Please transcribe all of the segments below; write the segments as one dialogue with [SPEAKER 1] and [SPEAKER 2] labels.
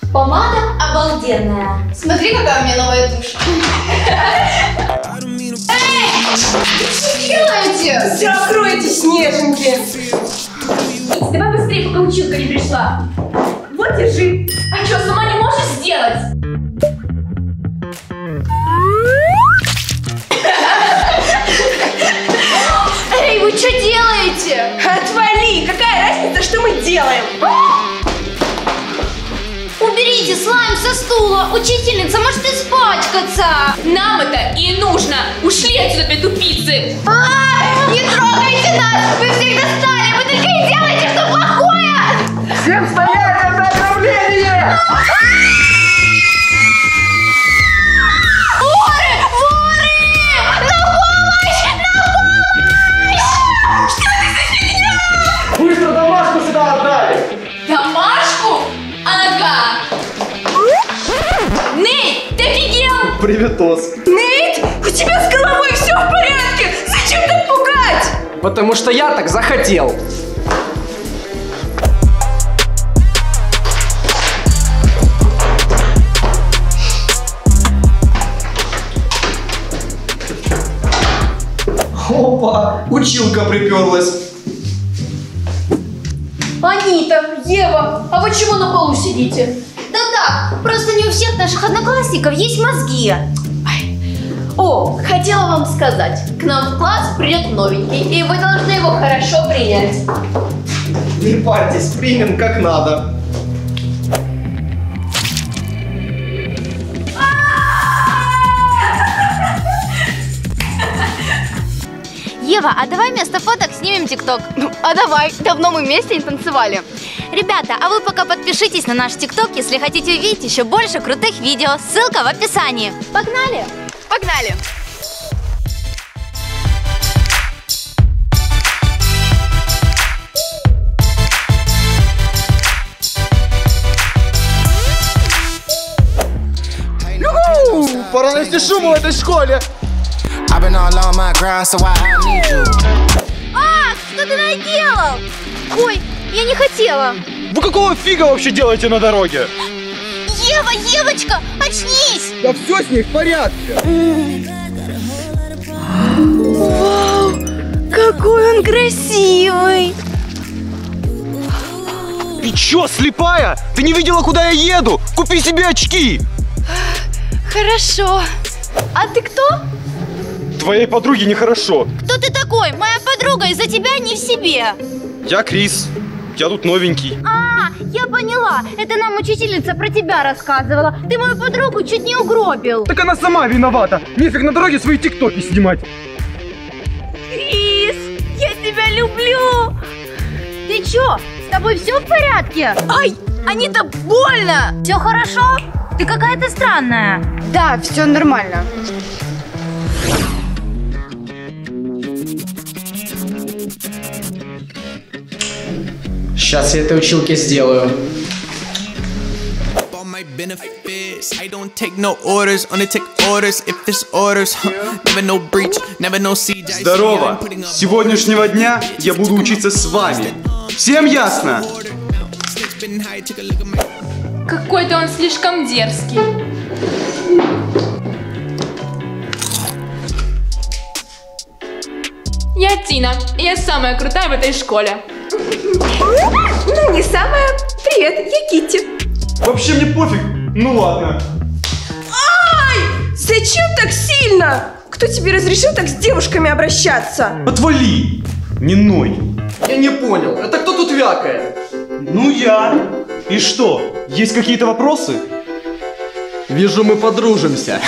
[SPEAKER 1] Помада обалденная.
[SPEAKER 2] Смотри, какая у меня новая тушь. Эй! Что делаете?
[SPEAKER 3] Закройте, снежинки.
[SPEAKER 1] Давай быстрее, пока училка не пришла.
[SPEAKER 3] Вот, держи.
[SPEAKER 1] А что, сама не можешь сделать?
[SPEAKER 2] Эй, вы что делаете?
[SPEAKER 3] Отвали! Какая разница, что мы делаем?
[SPEAKER 1] Уберите слайм со стула. Учительница может испачкаться.
[SPEAKER 4] Нам это и нужно. Ушли отсюда, две тупицы.
[SPEAKER 2] Не трогайте нас! Вы всех достали! Вы только и делаете, что плохое!
[SPEAKER 5] Всем стоять! Это ограбление!
[SPEAKER 2] Воры! Воры! На помощь! На помощь! Что это за фигня?
[SPEAKER 5] Быстро домашку сюда отдали!
[SPEAKER 4] Домашку? Ага. Нейт, ты офигел?
[SPEAKER 5] Приветос.
[SPEAKER 3] Нейт, у тебя с головой все в порядке! Зачем так пугать?
[SPEAKER 6] Потому что я так захотел.
[SPEAKER 5] Опа! Училка приперлась.
[SPEAKER 1] Анита, Ева, а вы чего на полу сидите?
[SPEAKER 2] Да так, просто не у всех наших одноклассников есть мозги.
[SPEAKER 1] О, хотела вам сказать, к нам в класс придет новенький, и вы должны его хорошо принять.
[SPEAKER 5] Не парьтесь, примем как надо.
[SPEAKER 2] Ева, а давай вместо фоток снимем ТикТок. А давай, давно мы вместе не танцевали. Ребята, а вы пока подпишитесь на наш ТикТок, если хотите увидеть еще больше крутых видео. Ссылка в описании. Погнали! Погнали!
[SPEAKER 5] Пора навести шуму в этой школе.
[SPEAKER 2] А, что ты наделал? Ой, я не хотела.
[SPEAKER 5] Вы какого фига вообще делаете на дороге?
[SPEAKER 2] Ева, Евочка, очнись!
[SPEAKER 5] Да все с ней в порядке.
[SPEAKER 3] Вау, какой он красивый!
[SPEAKER 5] Ты чё, слепая? Ты не видела, куда я еду? Купи себе очки.
[SPEAKER 3] Хорошо. А ты кто?
[SPEAKER 5] Твоей подруге нехорошо.
[SPEAKER 2] Кто ты такой? Моя подруга из-за тебя не в себе.
[SPEAKER 5] Я Крис. Я тут новенький.
[SPEAKER 2] А, я поняла. Это нам учительница про тебя рассказывала. Ты мою подругу чуть не угробил.
[SPEAKER 5] Так она сама виновата. Нефиг на дороге свои тиктоки снимать.
[SPEAKER 2] Крис, я тебя люблю. Ты чё? С тобой все в порядке?
[SPEAKER 3] Ай, Анита, больно!
[SPEAKER 2] Все хорошо? Ты какая-то странная.
[SPEAKER 3] Да, все нормально.
[SPEAKER 6] Сейчас я этой училке сделаю.
[SPEAKER 7] Здорово! С сегодняшнего дня я буду учиться с вами. Всем ясно?
[SPEAKER 4] Какой-то он слишком дерзкий. Я Тина, и я самая крутая в этой школе.
[SPEAKER 3] Ну, не самая. Привет, я Китти.
[SPEAKER 7] Вообще мне пофиг. Ну ладно.
[SPEAKER 3] Ай! Зачем так сильно? Кто тебе разрешил так с девушками обращаться?
[SPEAKER 7] Отвали! Не ной.
[SPEAKER 6] Я не понял, это кто тут вякает?
[SPEAKER 7] Ну я. И что, есть какие-то вопросы?
[SPEAKER 6] Вижу, мы подружимся.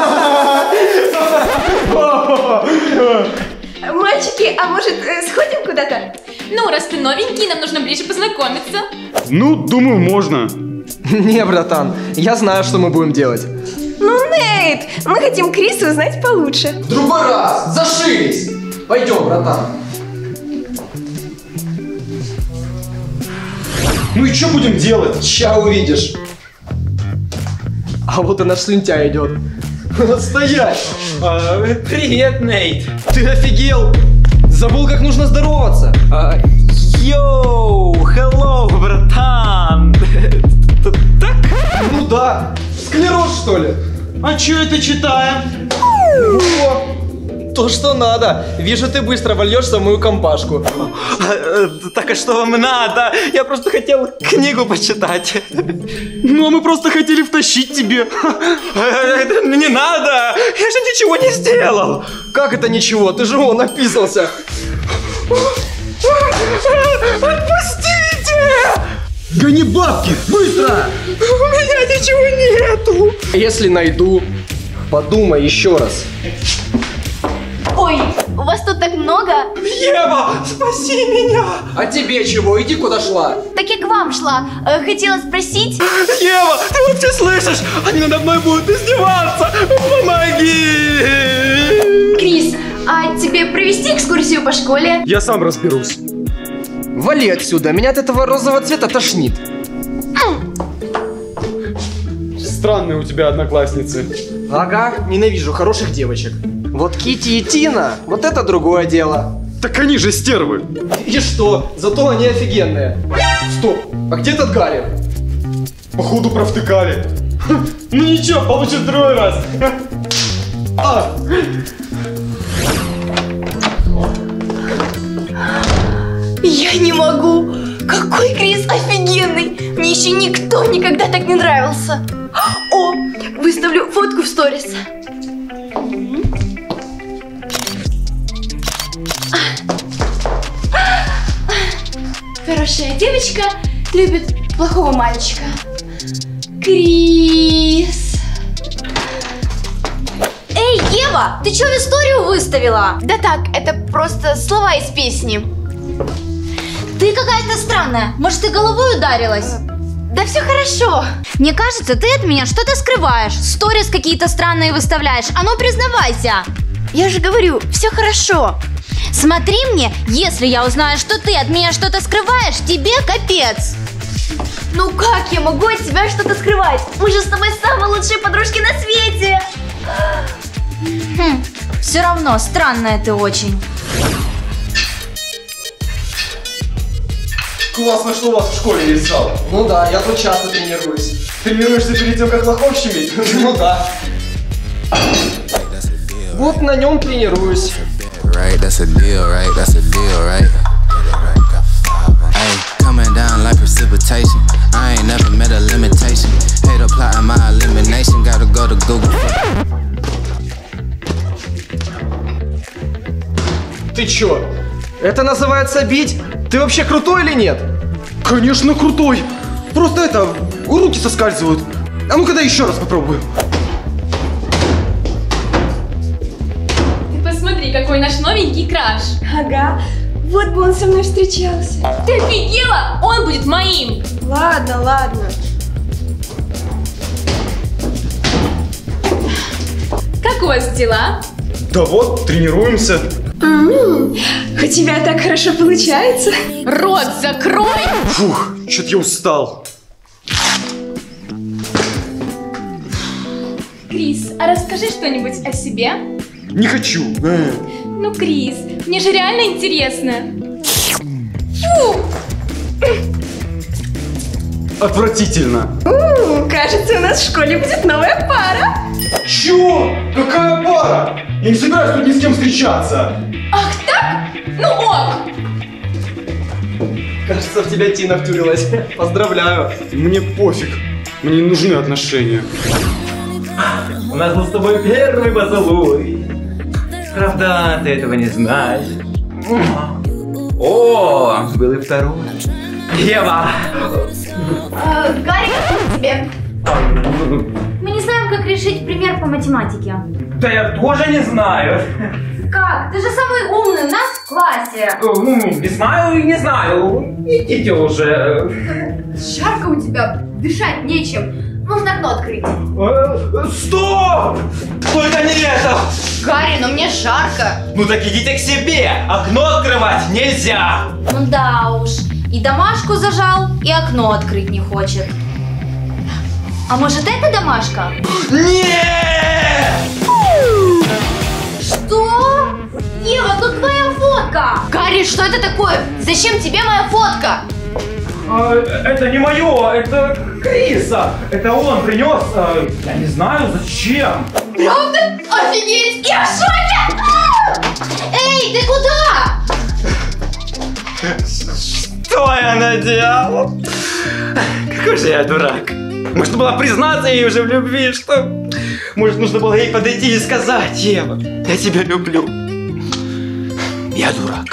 [SPEAKER 3] Мальчики, а может сходим куда-то?
[SPEAKER 4] Ну, раз ты новенький, нам нужно ближе познакомиться.
[SPEAKER 7] Ну, думаю, можно.
[SPEAKER 6] Не, братан, я знаю, что мы будем делать.
[SPEAKER 3] Ну, Нейт, мы хотим Криса узнать получше.
[SPEAKER 6] В другой раз, зашились. Пойдем, братан.
[SPEAKER 7] Ну и что будем делать?
[SPEAKER 6] Ща увидишь. А вот и наш слюнтя идет.
[SPEAKER 7] Стоять!
[SPEAKER 6] Привет, Нейт. Ты офигел? Забыл, как нужно здороваться.
[SPEAKER 7] Йоу, hello, братан! Так?
[SPEAKER 6] да. Склероз, что ли?
[SPEAKER 7] А что это читаем?
[SPEAKER 6] О, то, что надо. Вижу, ты быстро вольешься в мою компашку.
[SPEAKER 5] Так а что вам надо? Я просто хотел книгу почитать.
[SPEAKER 7] Ну, а мы просто хотели втащить тебе.
[SPEAKER 5] Не надо! Я же ничего не сделал!
[SPEAKER 6] Как это ничего? Ты же вон написался.
[SPEAKER 5] Отпустите!
[SPEAKER 7] Гони бабки, быстро!
[SPEAKER 5] У меня ничего нету!
[SPEAKER 6] Если найду, подумай еще раз.
[SPEAKER 2] Ой, у вас тут так много.
[SPEAKER 5] Ева, спаси меня!
[SPEAKER 6] А тебе чего? Иди куда шла.
[SPEAKER 2] Так я к вам шла. Хотела спросить.
[SPEAKER 5] Ева, ты вообще слышишь? Они надо мной будут издеваться! Помоги!
[SPEAKER 1] Крис, а тебе провести экскурсию по школе?
[SPEAKER 7] Я сам разберусь.
[SPEAKER 6] Вали отсюда, меня от этого розового цвета тошнит.
[SPEAKER 7] Странные у тебя одноклассницы.
[SPEAKER 6] Ага, ненавижу хороших девочек. Вот Кити и Тина, вот это другое дело.
[SPEAKER 7] Так они же стервы.
[SPEAKER 6] И что? Зато они офигенные. Стоп, а где этот Гарри?
[SPEAKER 7] Походу провтыкали. Ну ничего, получит второй раз.
[SPEAKER 1] Я не могу. Какой Крис офигенный. Мне еще никто никогда так не нравился. О, выставлю фотку в сторис. Хорошая девочка любит плохого мальчика. Крис.
[SPEAKER 2] Эй, Ева, ты что в историю выставила?
[SPEAKER 1] Да так, это просто слова из песни.
[SPEAKER 2] Ты какая-то странная. Может, ты головой ударилась?
[SPEAKER 1] Да все хорошо.
[SPEAKER 2] Мне кажется, ты от меня что-то скрываешь. Сторис какие-то странные выставляешь. А ну, признавайся.
[SPEAKER 1] Я же говорю, все хорошо.
[SPEAKER 2] Смотри мне, если я узнаю, что ты от меня что-то скрываешь, тебе капец.
[SPEAKER 1] Ну как я могу от тебя что-то скрывать? Мы же с тобой самые лучшие подружки на свете.
[SPEAKER 2] Все равно странная ты очень.
[SPEAKER 7] Классно, что у вас в школе есть зал.
[SPEAKER 6] Ну да, я тут часто тренируюсь.
[SPEAKER 7] Тренируешься перед тем, как лохов щемить?
[SPEAKER 6] Ну да. Вот на нем тренируюсь.
[SPEAKER 8] Right, that's a deal, right? That's a deal, right? Hey, coming down like precipitation. I ain't never met a limitation. Hate applying my elimination. Gotta go to Google.
[SPEAKER 6] Ты чё? Это называется бить? Ты вообще крутой или нет?
[SPEAKER 7] Конечно, крутой. Просто это, руки соскальзывают. А ну-ка дай еще раз попробую.
[SPEAKER 4] Ты посмотри, какой наш новенький краш.
[SPEAKER 3] Ага, вот бы он со мной встречался.
[SPEAKER 4] Ты офигела? Он будет моим.
[SPEAKER 3] Ладно, ладно.
[SPEAKER 4] Как у вас дела?
[SPEAKER 7] Да вот, тренируемся.
[SPEAKER 3] У тебя так хорошо получается.
[SPEAKER 4] Рот закрой!
[SPEAKER 7] Фух, что-то я устал.
[SPEAKER 4] Крис, а расскажи что-нибудь о себе.
[SPEAKER 7] Не хочу.
[SPEAKER 4] Ну, Крис, мне же реально интересно. Фу!
[SPEAKER 7] Отвратительно.
[SPEAKER 3] Кажется, у нас в школе будет новая пара.
[SPEAKER 7] Чё? Какая пара? Я не собираюсь тут ни с кем встречаться.
[SPEAKER 4] Ах так? Ну ок!
[SPEAKER 6] Кажется, в тебя Тина втюрилась. Поздравляю.
[SPEAKER 7] Мне пофиг. Мне не нужны отношения.
[SPEAKER 9] У нас был с тобой первый поцелуй. Правда, ты этого не знаешь. О, был и второй. Ева!
[SPEAKER 1] Гарри, как тебе?
[SPEAKER 2] Мы не знаем, как решить пример по математике.
[SPEAKER 9] Да я тоже не знаю.
[SPEAKER 2] Как? Ты же самый умный у нас в классе.
[SPEAKER 9] Не знаю и не знаю. Идите уже.
[SPEAKER 1] Жарко у тебя, дышать нечем. Нужно окно открыть.
[SPEAKER 5] Стоп! Только не это!
[SPEAKER 1] Гарри, но мне жарко.
[SPEAKER 5] Ну так идите к себе! Окно открывать нельзя!
[SPEAKER 2] Ну да уж. И домашку зажал, и окно открыть не хочет. А может, это домашка?
[SPEAKER 5] Нет!
[SPEAKER 2] Что? Ева, тут твоя фотка!
[SPEAKER 1] Гарри, что это такое? Зачем тебе моя фотка?
[SPEAKER 9] Это не мое, это Криса. Это он принес. Я не знаю зачем.
[SPEAKER 1] Правда? Офигеть! Я в шоке!
[SPEAKER 2] Эй, ты куда?
[SPEAKER 6] Что я наделал? Какой же я дурак. Может, было признаться ей уже в любви, что... Может, нужно было ей подойти и сказать: Ева, я тебя люблю. Я дурак.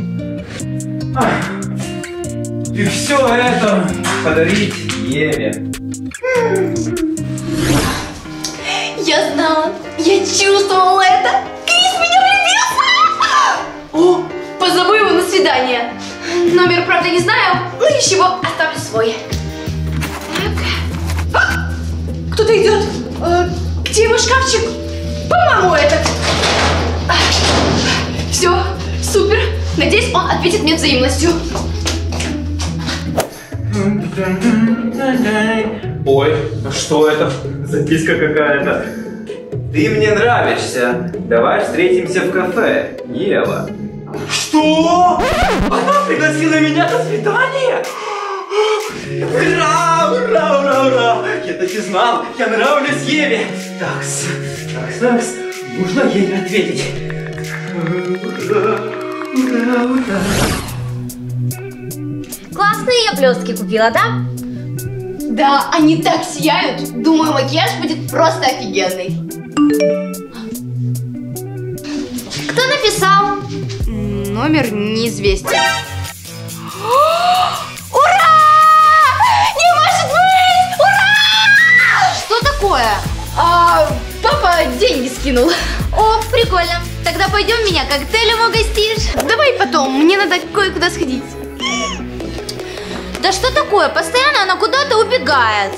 [SPEAKER 9] И все это подарить Еве.
[SPEAKER 1] Я знала, я чувствовала это. Крис меня влюбился! О, позову его на свидание. Номер, правда, не знаю, но ничего, оставлю свой. Так. Кто-то идет. Где его шкафчик? По-моему, этот. Все, супер. Надеюсь, он ответит мне взаимностью.
[SPEAKER 9] Ой, а что это? Записка какая-то. Ты мне нравишься. Давай встретимся в кафе, Ева.
[SPEAKER 6] Что? Она пригласила меня на свидание? Ура, ура, ура, ура! Я так и знал, я нравлюсь Еве. Такс, нужно ей ответить. Ура, ура, ура.
[SPEAKER 2] Классные я блестки купила, да?
[SPEAKER 1] Да, они так сияют. Думаю, макияж будет просто офигенный.
[SPEAKER 2] Кто написал?
[SPEAKER 1] Номер неизвестен.
[SPEAKER 2] Ура! Не может быть! Ура! Что такое?
[SPEAKER 1] Папа деньги скинул.
[SPEAKER 2] О, прикольно. Тогда пойдем, меня коктейлем угостишь.
[SPEAKER 1] Давай потом, мне надо кое-куда сходить.
[SPEAKER 2] Да что такое? Постоянно она куда-то убегает.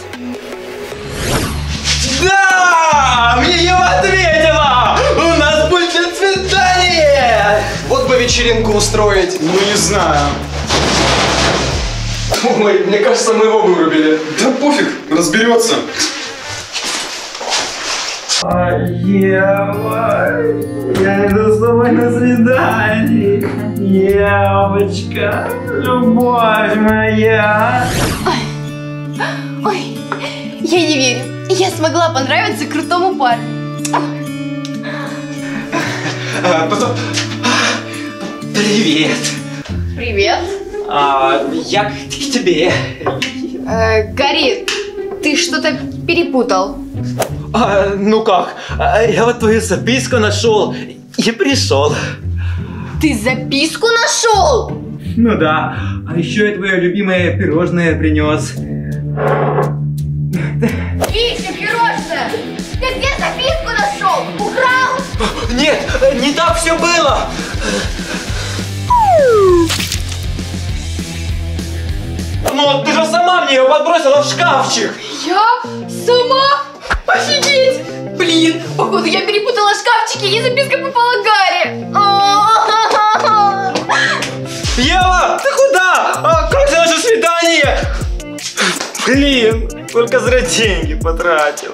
[SPEAKER 6] Да! Мне Ева ответила! У нас будет свидание!
[SPEAKER 5] Вот бы вечеринку устроить.
[SPEAKER 7] Ну, не знаю.
[SPEAKER 5] Ой, мне кажется, мы его вырубили.
[SPEAKER 7] Да пофиг, разберется.
[SPEAKER 9] Ева, я иду с тобой на свидание. Евочка, любовь моя.
[SPEAKER 1] Ой, я не верю. Я смогла понравиться крутому парню.
[SPEAKER 6] Привет.
[SPEAKER 1] Привет.
[SPEAKER 6] Я к тебе.
[SPEAKER 1] Гарри, ты что-то перепутал.
[SPEAKER 6] Ну как? Я вот твою записку нашел и пришел.
[SPEAKER 1] Ты записку нашел?
[SPEAKER 9] Ну да, а еще я твое любимое пирожное принес.
[SPEAKER 1] Витя, пирожное! Ты где записку нашел? Украл?
[SPEAKER 6] Нет, не так все было. Ну, ты же сама мне ее подбросила в шкафчик.
[SPEAKER 1] Я? Сама? Офигеть! Блин, походу я перепутала шкафчики и записка попала Гарри.
[SPEAKER 6] Ева, ты куда? Как же наше свидание? Блин, только зря деньги потратил.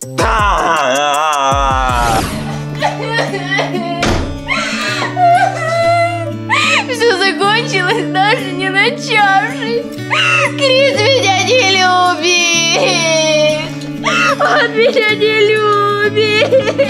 [SPEAKER 1] Все закончилось, даже не начавшись. Крис меня не любит. Он меня не любит.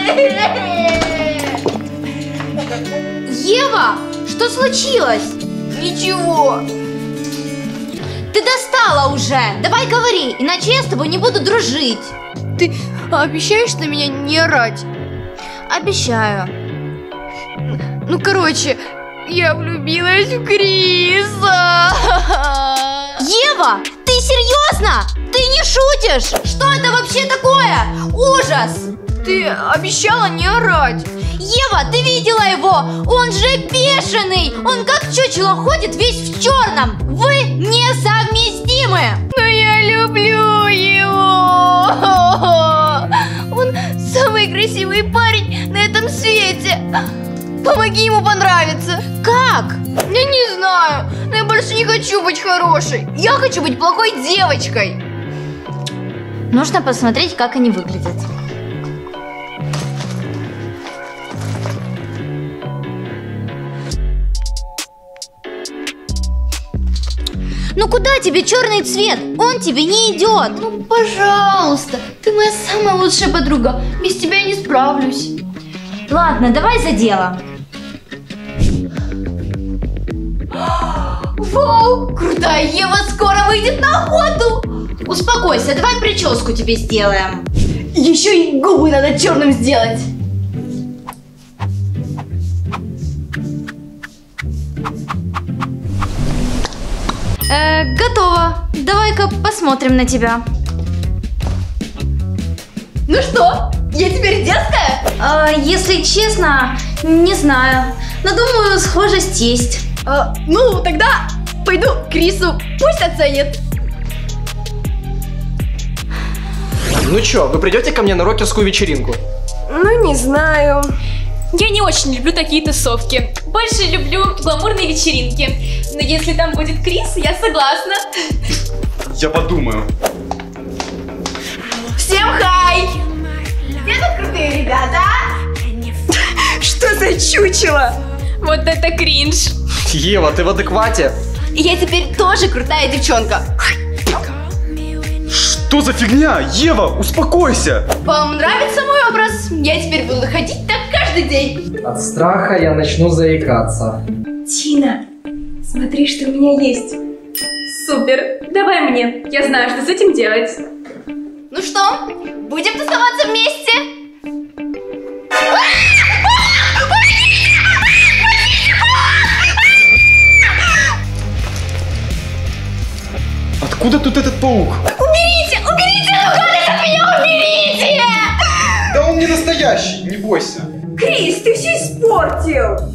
[SPEAKER 2] Ева, что случилось?
[SPEAKER 1] Ничего.
[SPEAKER 2] Ты достала уже. Давай говори, иначе я с тобой не буду дружить.
[SPEAKER 1] Ты обещаешь на меня не орать?
[SPEAKER 2] Обещаю.
[SPEAKER 1] Ну, короче, я влюбилась в Криса.
[SPEAKER 2] Ева, ты серьезно? Ты не шутишь? Что это вообще такое? Ужас!
[SPEAKER 1] Ты обещала не орать.
[SPEAKER 2] Ева, ты видела его? Он же бешеный! Он как чучело ходит весь в черном! Вы несовместимы!
[SPEAKER 1] Но я люблю его. Он самый красивый парень на этом свете. Помоги ему понравиться.
[SPEAKER 2] Как?
[SPEAKER 1] Я не знаю, но я больше не хочу быть хорошей. Я хочу быть плохой девочкой.
[SPEAKER 2] Нужно посмотреть, как они выглядят. Ну куда тебе черный цвет? Он тебе не идет.
[SPEAKER 1] Ну, пожалуйста, ты моя самая лучшая подруга. Без тебя я не справлюсь.
[SPEAKER 2] Ладно, давай за дело.
[SPEAKER 1] Вау, крутая Ева скоро выйдет на охоту.
[SPEAKER 2] Успокойся, давай прическу тебе сделаем.
[SPEAKER 1] Еще и губы надо черным сделать.
[SPEAKER 2] Готово. Давай-ка посмотрим на тебя.
[SPEAKER 1] Ну что, я теперь дерзкая?
[SPEAKER 2] Если честно, не знаю. Но думаю, схожесть есть.
[SPEAKER 1] Ну, тогда пойду к Крису, пусть оценит.
[SPEAKER 10] Ну чё, вы придете ко мне на рокерскую вечеринку?
[SPEAKER 3] Ну, не знаю.
[SPEAKER 4] Я не очень люблю такие тусовки. Больше люблю гламурные вечеринки. Но если там будет Крис, я согласна.
[SPEAKER 7] Я подумаю.
[SPEAKER 1] Всем хай! Где тут крутые ребята?
[SPEAKER 3] Что за чучело?
[SPEAKER 4] Вот это кринж.
[SPEAKER 10] Ева, ты в адеквате?
[SPEAKER 1] Я теперь тоже крутая девчонка.
[SPEAKER 7] Что за фигня? Ева, успокойся!
[SPEAKER 1] Вам нравится мой образ? Я теперь буду ходить так каждый день.
[SPEAKER 10] От страха я начну заикаться.
[SPEAKER 3] Тина, смотри, что у меня есть.
[SPEAKER 4] Супер. Давай мне. Я знаю, что с этим делать.
[SPEAKER 1] Ну что, будем тусоваться вместе?
[SPEAKER 7] Откуда тут этот паук?
[SPEAKER 1] Уберите! Уберите! Гадость от меня уберите!
[SPEAKER 7] Да он не настоящий, не бойся.
[SPEAKER 3] Крис, ты все испортил.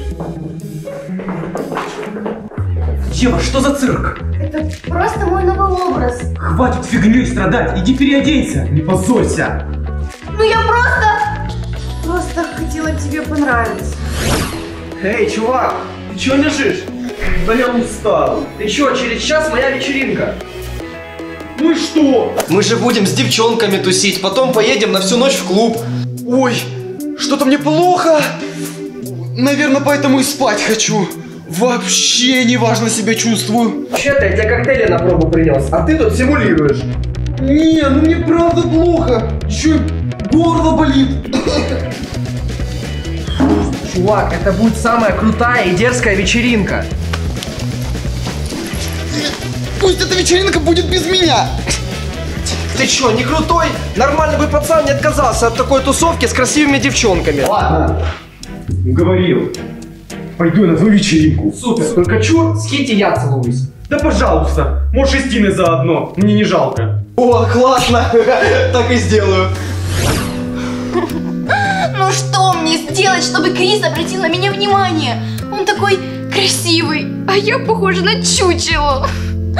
[SPEAKER 5] Ева, что за цирк?
[SPEAKER 1] Это просто мой новый образ.
[SPEAKER 5] Хватит фигней страдать, иди переоденься, не позорься.
[SPEAKER 1] Ну я просто хотела тебе понравиться.
[SPEAKER 10] Эй, чувак, ты чё лежишь?
[SPEAKER 5] Да я устал.
[SPEAKER 10] Ты чё, через час моя вечеринка?
[SPEAKER 5] Ну и что?
[SPEAKER 10] Мы же будем с девчонками тусить, потом поедем на всю ночь в клуб.
[SPEAKER 7] Ой, что-то мне плохо. Наверное, поэтому и спать хочу. Вообще неважно себя чувствую.
[SPEAKER 10] Вообще-то я тебе коктейли на пробу принес, а ты тут симулируешь.
[SPEAKER 7] Не, ну мне правда плохо. Еще и горло болит.
[SPEAKER 10] Чувак, это будет самая крутая и дерзкая вечеринка.
[SPEAKER 7] Пусть эта вечеринка будет без меня.
[SPEAKER 10] Ты чё, не крутой? Нормальный бы пацан не отказался от такой тусовки с красивыми девчонками.
[SPEAKER 5] Ладно, уговорил. Пойду я на твою вечеринку.
[SPEAKER 10] Супер, только чё, с Китти я целуюсь.
[SPEAKER 5] Да пожалуйста, можешь и с Тиной заодно, мне не жалко.
[SPEAKER 10] О, классно, так и сделаю.
[SPEAKER 1] Ну что мне сделать, чтобы Крис обратил на меня внимание? Он такой красивый, а я похожа на чучело.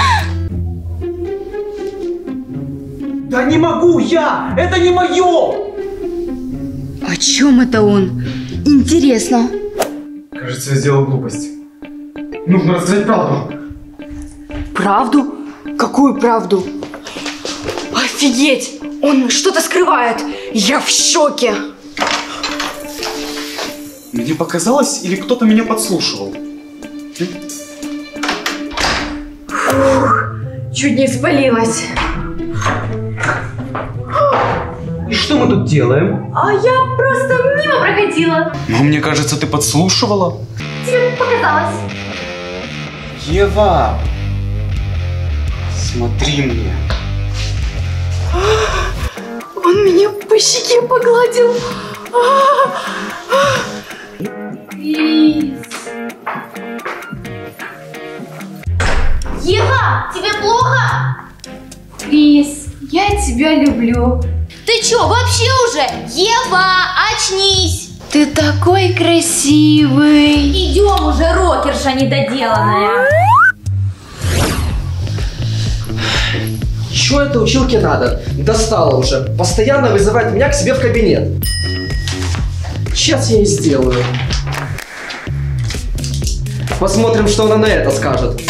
[SPEAKER 5] Да не могу я! Это не мое!
[SPEAKER 1] О чем это он? Интересно.
[SPEAKER 5] Кажется, я сделал глупость. Нужно рассказать правду.
[SPEAKER 3] Правду? Какую правду? Офигеть! Он что-то скрывает! Я в шоке!
[SPEAKER 7] Мне показалось, или кто-то меня подслушивал?
[SPEAKER 3] Чуть не спалилась.
[SPEAKER 5] И что мы тут делаем?
[SPEAKER 1] А я просто мимо проходила.
[SPEAKER 7] Но мне кажется, ты подслушивала.
[SPEAKER 1] Тебе показалось.
[SPEAKER 7] Ева, смотри мне.
[SPEAKER 1] Он меня по щеке погладил. Крис. Ева, тебе плохо? Крис, я тебя люблю.
[SPEAKER 2] Ты чё, вообще уже? Ева, очнись!
[SPEAKER 1] Ты такой красивый.
[SPEAKER 2] Идем уже, рокерша недоделанная.
[SPEAKER 10] Чё это училке надо? Достало уже. Постоянно вызывает меня к себе в кабинет. Сейчас я и сделаю. Посмотрим, что она на это скажет.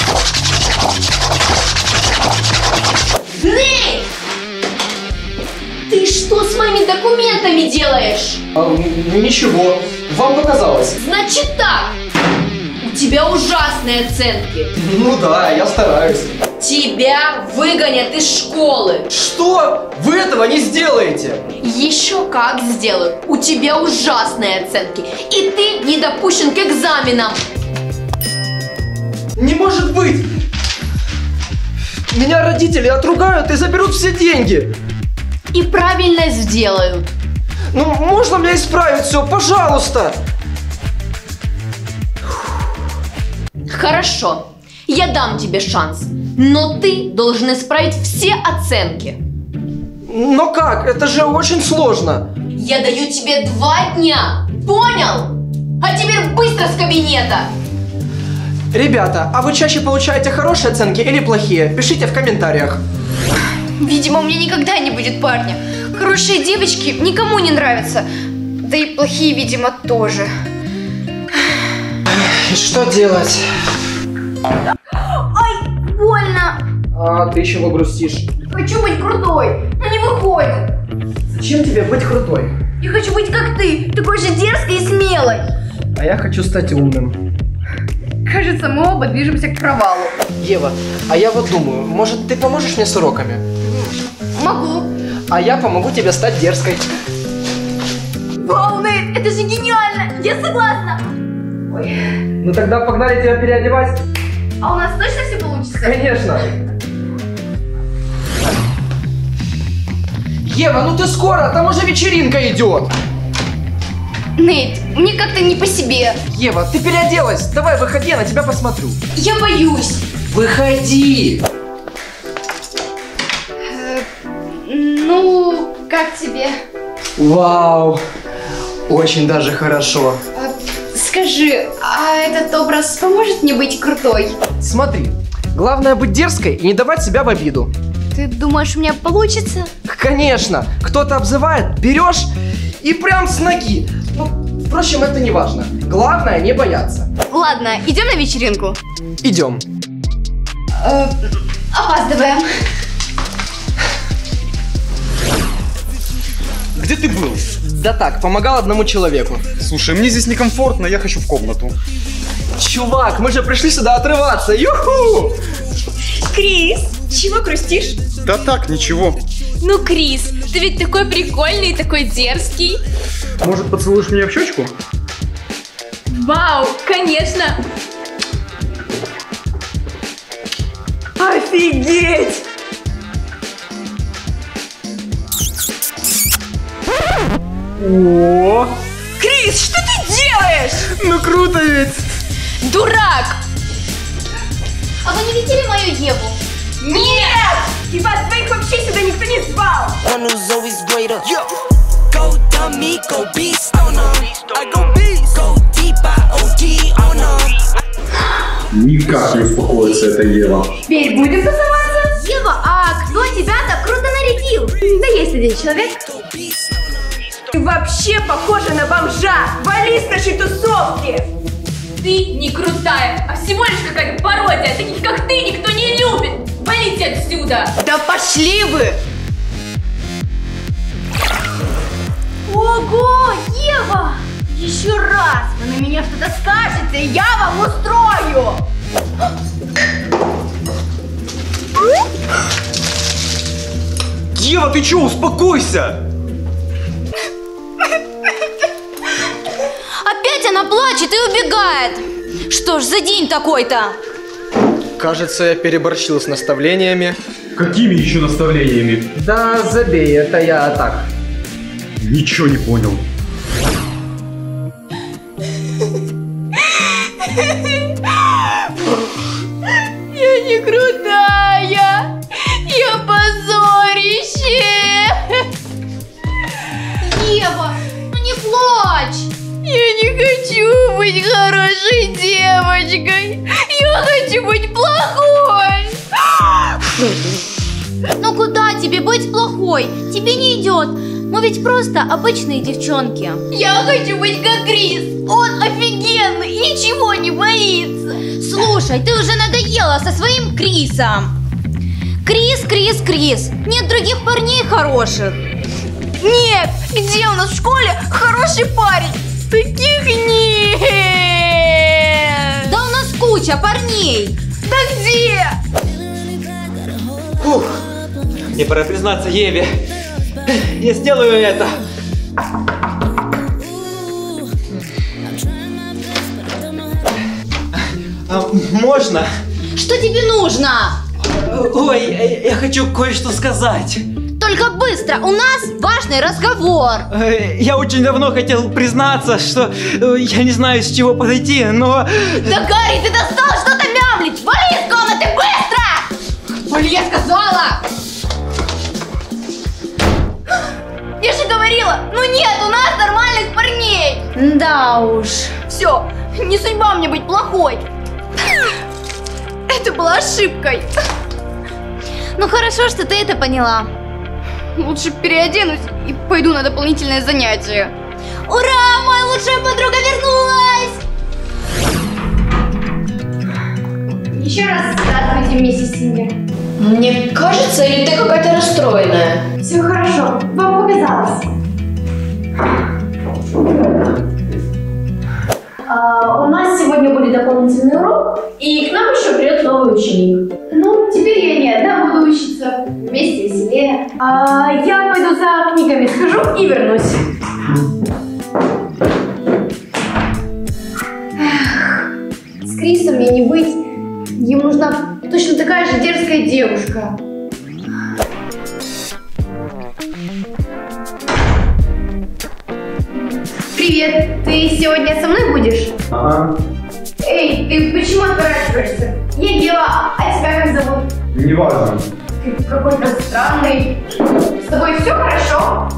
[SPEAKER 1] Эй! Ты что с моими документами делаешь?
[SPEAKER 10] Ничего, вам показалось.
[SPEAKER 1] Значит так. У тебя ужасные оценки.
[SPEAKER 10] Ну да, я стараюсь.
[SPEAKER 1] Тебя выгонят из школы.
[SPEAKER 10] Что? Вы этого не сделаете.
[SPEAKER 1] Еще как сделаю. У тебя ужасные оценки. И ты не допущен к экзаменам.
[SPEAKER 10] Не может быть! Меня родители отругают и заберут все деньги.
[SPEAKER 1] И правильно сделают.
[SPEAKER 10] Ну, можно мне исправить все, пожалуйста?
[SPEAKER 1] Хорошо, я дам тебе шанс. Но ты должен исправить все оценки.
[SPEAKER 10] Но как? Это же очень сложно.
[SPEAKER 1] Я даю тебе 2 дня. Понял? А теперь быстро с кабинета.
[SPEAKER 10] Ребята, а вы чаще получаете хорошие оценки или плохие? Пишите в комментариях.
[SPEAKER 2] Видимо, у меня никогда не будет парня. Хорошие девочки никому не нравятся. Да и плохие, видимо, тоже.
[SPEAKER 10] И что делать?
[SPEAKER 2] Ай, больно.
[SPEAKER 10] А ты чего грустишь?
[SPEAKER 2] Хочу быть крутой, но не выходит.
[SPEAKER 10] Зачем тебе быть крутой?
[SPEAKER 2] Я хочу быть как ты, такой же дерзкой и смелой.
[SPEAKER 10] А я хочу стать умным.
[SPEAKER 2] Кажется, мы оба движемся к провалу.
[SPEAKER 10] Ева, а я вот думаю, может ты поможешь мне с уроками?
[SPEAKER 2] Могу.
[SPEAKER 10] А я помогу тебе стать дерзкой.
[SPEAKER 2] Вау, Нейт, это же гениально. Я согласна. Ой.
[SPEAKER 10] Ну тогда погнали тебя переодевать.
[SPEAKER 2] А у нас точно все получится?
[SPEAKER 10] Конечно. Ева, ну ты скоро, там уже вечеринка идет.
[SPEAKER 2] Нейт, мне как-то не по себе.
[SPEAKER 10] Ева, ты переоделась. Давай, выходи, я на тебя посмотрю.
[SPEAKER 1] Я боюсь.
[SPEAKER 10] Выходи.
[SPEAKER 2] Ну, как тебе?
[SPEAKER 10] Вау, очень даже хорошо.
[SPEAKER 2] Скажи, а этот образ поможет мне быть крутой?
[SPEAKER 10] Смотри, главное быть дерзкой и не давать себя в обиду.
[SPEAKER 2] Ты думаешь, у меня получится?
[SPEAKER 10] Конечно, кто-то обзывает, берешь и прям с ноги. Ну, впрочем, это не важно. Главное не бояться.
[SPEAKER 2] Ладно, идем на вечеринку?
[SPEAKER 10] Идем.
[SPEAKER 2] Опаздываем.
[SPEAKER 7] Где ты был?
[SPEAKER 10] Да так, помогал одному человеку.
[SPEAKER 7] Слушай, мне здесь некомфортно, я хочу в комнату.
[SPEAKER 10] Чувак, мы же пришли сюда отрываться. Юху!
[SPEAKER 3] Крис, чего грустишь?
[SPEAKER 7] Да так, ничего.
[SPEAKER 4] Ну, Крис, ты ведь такой прикольный и такой дерзкий.
[SPEAKER 7] Может, поцелуешь меня в щечку?
[SPEAKER 4] Вау, конечно.
[SPEAKER 3] Офигеть!
[SPEAKER 7] О,
[SPEAKER 3] Крис, что ты делаешь?
[SPEAKER 7] ну круто ведь!
[SPEAKER 4] Дурак!
[SPEAKER 2] А вы не видели мою Еву?
[SPEAKER 3] Нет! И вас двоих вообще сюда никто не звал!
[SPEAKER 11] One who's always greater. Go dummy, go beast on them. I go beast, go deep, I OD on them.
[SPEAKER 5] Никак не успокоится эта Ева.
[SPEAKER 2] Теперь будем тусоваться? Ева, а кто тебя так круто нарядил? Да есть один человек.
[SPEAKER 3] Ты вообще похожа на бомжа! Вали с нашей тусовки!
[SPEAKER 4] Ты не крутая, а всего лишь какая-то пародия. Таких, как ты, никто не любит. Валите отсюда.
[SPEAKER 1] Да пошли вы!
[SPEAKER 2] Ого, Ева! Еще раз вы на меня что-то скажете, я вам устрою!
[SPEAKER 7] Ева, ты чё, успокойся!
[SPEAKER 2] Опять она плачет и убегает. Что ж за день такой-то?
[SPEAKER 10] Кажется, я переборщил с наставлениями.
[SPEAKER 5] Какими еще наставлениями?
[SPEAKER 10] Да забей, это я так.
[SPEAKER 5] Ничего не понял.
[SPEAKER 1] Я не крутая! Я позорище!
[SPEAKER 2] Ева, ну не плачь!
[SPEAKER 1] Я не хочу быть хорошей девочкой! Я хочу быть плохой!
[SPEAKER 2] Ну куда тебе быть плохой? Тебе не идет. Мы ведь просто обычные девчонки.
[SPEAKER 1] Я хочу быть как Крис! Он офигенный и ничего не боится!
[SPEAKER 2] Слушай, ты уже надоела со своим Крисом. Крис, Крис, Крис. Нет других парней хороших.
[SPEAKER 1] Нет! Где у нас в школе хороший парень? Таких нет!
[SPEAKER 2] Да у куча парней.
[SPEAKER 3] Да где?
[SPEAKER 6] Фух, мне пора признаться Еве. Я сделаю это. Можно?
[SPEAKER 2] Что тебе нужно?
[SPEAKER 6] Ой, я хочу кое-что сказать.
[SPEAKER 2] Только быстро, у нас важный разговор.
[SPEAKER 6] Я очень давно хотел признаться, что я не знаю, с чего подойти, но...
[SPEAKER 2] Да, Гарри, ты достал что-то мямлить! Вали из комнаты, быстро! Вали, я сказала!
[SPEAKER 1] Я же говорила, ну нет у нас нормальных парней.
[SPEAKER 2] Да уж.
[SPEAKER 1] Все, не судьба мне быть плохой. Это была ошибкой.
[SPEAKER 2] Ну хорошо, что ты это поняла.
[SPEAKER 1] Лучше переоденусь и пойду на дополнительное занятие.
[SPEAKER 2] Ура, моя лучшая подруга вернулась!
[SPEAKER 1] Еще раз здравствуйте, миссис Сингер. Мне кажется, или ты какая-то расстроенная? Все хорошо, вам показалось. У нас сегодня будет дополнительный урок, и к нам еще придет новый ученик. Ну, теперь я не одна буду учиться, вместе веселее. Я пойду за книгами схожу и вернусь. С Крисом мне не быть. Ему нужна точно такая же дерзкая девушка. Привет, ты сегодня со мной будешь?
[SPEAKER 9] Ага.
[SPEAKER 1] Эй, ты почему отворачиваешься? Я Ева, а тебя как зовут?
[SPEAKER 9] Неважно.
[SPEAKER 1] Ты какой-то странный. С тобой все хорошо?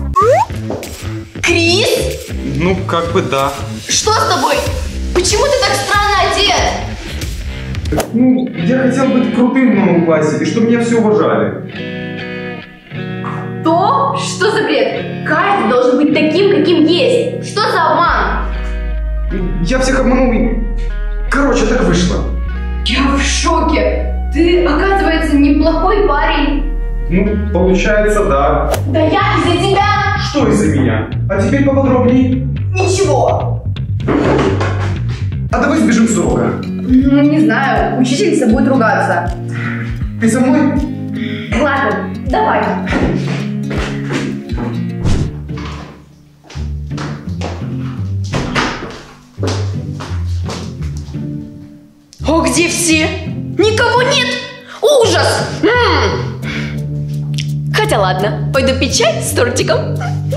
[SPEAKER 1] Крис?
[SPEAKER 7] Ну, как бы да.
[SPEAKER 1] Что с тобой? Почему ты так странно одет?
[SPEAKER 7] Ну, я хотел быть крутым в новом классе, и чтобы меня все уважали.
[SPEAKER 1] То? Что за бред? Каждый должен быть таким, каким есть. Что за обман?
[SPEAKER 7] Я всех обманул и... Короче, так вышло.
[SPEAKER 1] Я в шоке. Ты, оказывается, неплохой парень.
[SPEAKER 7] Ну, получается, да.
[SPEAKER 1] Да я из-за тебя.
[SPEAKER 7] Что из-за меня? А теперь поподробнее.
[SPEAKER 1] Ничего.
[SPEAKER 7] А давай сбежим с урока.
[SPEAKER 1] Ну, не знаю. Учительница будет ругаться.
[SPEAKER 7] Ты со мной?
[SPEAKER 1] Ладно, давай. О, где все? Никого нет! Ужас! Хотя ладно, пойду пить чай с тортиком.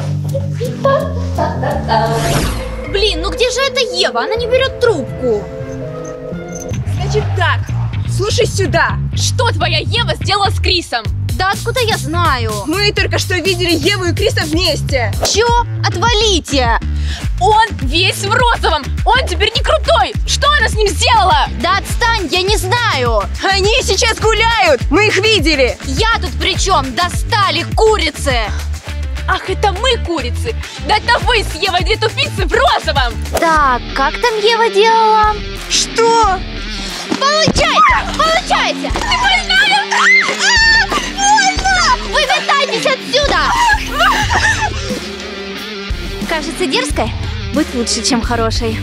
[SPEAKER 2] Блин, ну где же эта Ева? Она не берет трубку.
[SPEAKER 3] Значит так, слушай сюда.
[SPEAKER 4] Что твоя Ева сделала с Крисом?
[SPEAKER 2] Да откуда я знаю?
[SPEAKER 3] Мы только что видели Еву и Криса вместе.
[SPEAKER 2] Чё? Отвалите!
[SPEAKER 4] Он весь в розовом! Он теперь не крутой! Что она с ним сделала?
[SPEAKER 2] Да отстань, я не знаю!
[SPEAKER 3] Они сейчас гуляют, мы их видели.
[SPEAKER 2] Я тут при чем? Достали курицы!
[SPEAKER 4] Ах, это мы курицы! Да это вы с Евой две тупицы в розовом!
[SPEAKER 2] Так, как там Ева делала?
[SPEAKER 3] Что?
[SPEAKER 2] Получайте! Получайте! Ты больная? Больно! Выметайтесь отсюда! Кажется, дерзкой быть лучше, чем хорошей.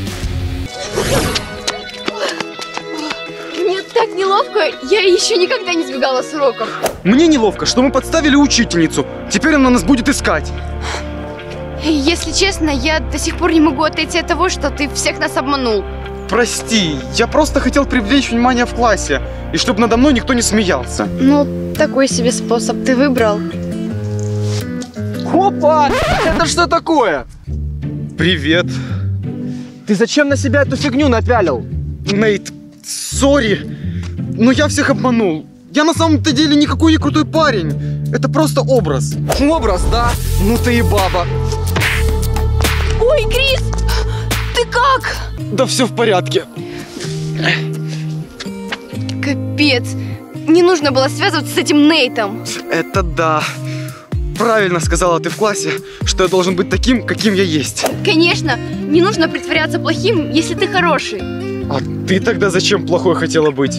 [SPEAKER 1] Мне так неловко, я еще никогда не сбегала с уроков.
[SPEAKER 7] Мне неловко, что мы подставили учительницу. Теперь она нас будет искать.
[SPEAKER 1] Если честно, я до сих пор не могу отойти от того, что ты всех нас обманул.
[SPEAKER 7] Прости, я просто хотел привлечь внимание в классе, и чтобы надо мной никто не смеялся.
[SPEAKER 1] Ну, такой себе способ ты выбрал.
[SPEAKER 10] Опа! Это что такое?
[SPEAKER 7] Привет.
[SPEAKER 10] Ты зачем на себя эту фигню напялил?
[SPEAKER 7] Нейт, сори, но я всех обманул. Я на самом-то деле никакой не крутой парень. Это просто образ.
[SPEAKER 10] Образ, да? Ну ты и баба.
[SPEAKER 1] Ой, Крис, ты как?
[SPEAKER 7] Да все в порядке.
[SPEAKER 1] Капец, не нужно было связываться с этим Нейтом.
[SPEAKER 7] Это да. Правильно сказала ты в классе, что я должен быть таким, каким я есть.
[SPEAKER 1] Конечно, не нужно притворяться плохим, если ты хороший.
[SPEAKER 7] А ты тогда зачем плохой хотела быть?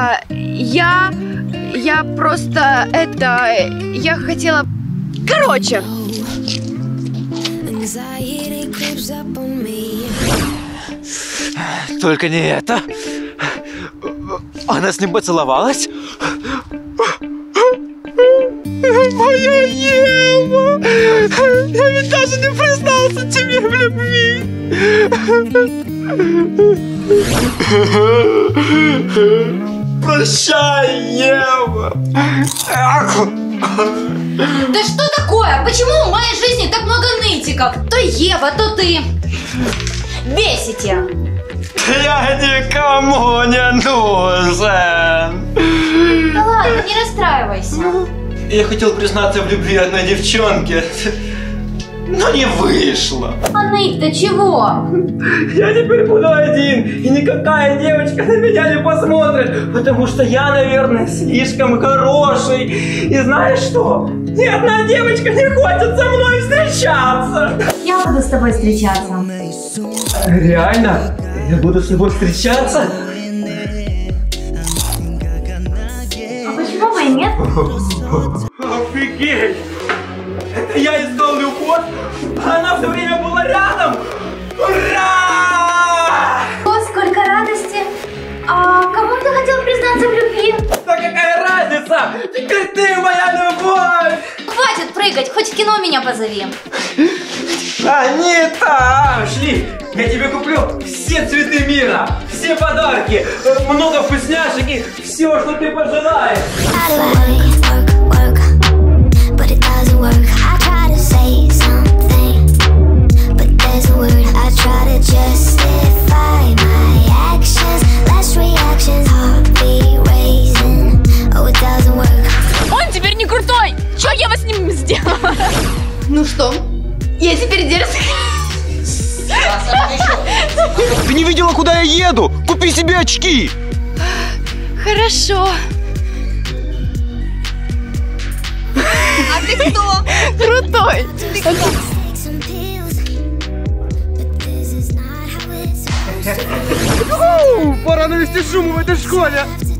[SPEAKER 1] Я просто я хотела... Короче.
[SPEAKER 6] Только не это. Она с ним поцеловалась? Моя Ева! Я ведь даже не признался тебе в любви! Прощай, Ева!
[SPEAKER 2] Да что такое? Почему в моей жизни так много нытиков? То Ева, то ты. Бесите.
[SPEAKER 6] Я никому не нужен!
[SPEAKER 2] Да ладно, не расстраивайся.
[SPEAKER 6] Я хотел признаться в любви одной девчонке, но не вышло.
[SPEAKER 2] А ныть-то чего?
[SPEAKER 6] Я теперь буду один, и никакая девочка на меня не посмотрит, потому что я, наверное, слишком хороший. И знаешь что? Ни одна девочка не хочет со мной встречаться.
[SPEAKER 2] Я буду с тобой встречаться.
[SPEAKER 6] Реально? Я буду с тобой встречаться?
[SPEAKER 2] А почему бы и нет?
[SPEAKER 6] Офигеть! Это я искал любовь, а она все время была рядом! Ура!
[SPEAKER 2] О, сколько радости! А кому ты хотел признаться в любви?
[SPEAKER 6] Да какая разница? Теперь ты моя любовь!
[SPEAKER 2] Хватит прыгать, хоть в кино меня позови.
[SPEAKER 6] Анита! Шли! Я тебе куплю все цветы мира, все подарки, много вкусняшек и все, что ты пожелаешь.
[SPEAKER 4] Он теперь не крутой! Что я вас с ним сделала?
[SPEAKER 1] Ну что, я теперь дерзкая.
[SPEAKER 7] Ты не видела, куда я еду? Купи себе очки!
[SPEAKER 1] Хорошо.
[SPEAKER 2] А ты кто?
[SPEAKER 1] Крутой.
[SPEAKER 7] Пора навести шуму в этой школе!